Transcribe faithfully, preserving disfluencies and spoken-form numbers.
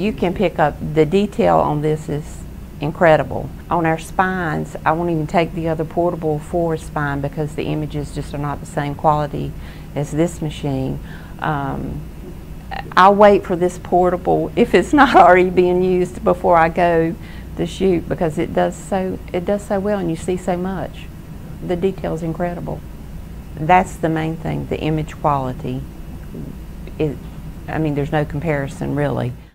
you can pick up, the detail on this is incredible. On our spines, I won't even take the other portable forward spine because the images just are not the same quality as this machine. Um, I'll wait for this portable, if it's not already being used, before I go to shoot, because it does so it does so well and you see so much. The detail is incredible. That's the main thing, the image quality. It, I mean, there's no comparison really.